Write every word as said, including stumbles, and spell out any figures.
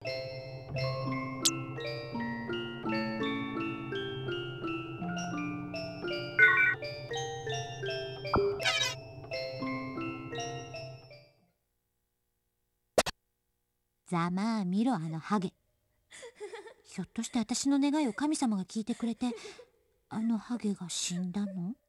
ざまあ見ろ、あのハゲ。ひょっとして私の願いを神様が聞いてくれて、あのハゲが死んだの？